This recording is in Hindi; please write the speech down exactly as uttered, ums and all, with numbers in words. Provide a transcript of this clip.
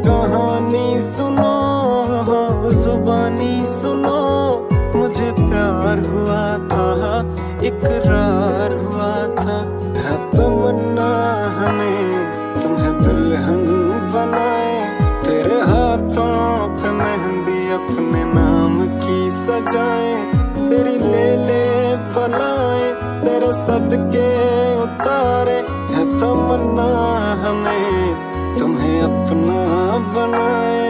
कहानी सुनो, जुबानी सुनो। मुझे प्यार हुआ था, इकरार हुआ था। है तमन्ना हमें तुम्हें दुल्हन बनाए, तेरे हाथों पे मेहंदी अपने नाम की सजाए। तेरी ले ले पलाए, तेरे सदके उतारे। है तमन्ना हमें तुम्हें अपना बनाए।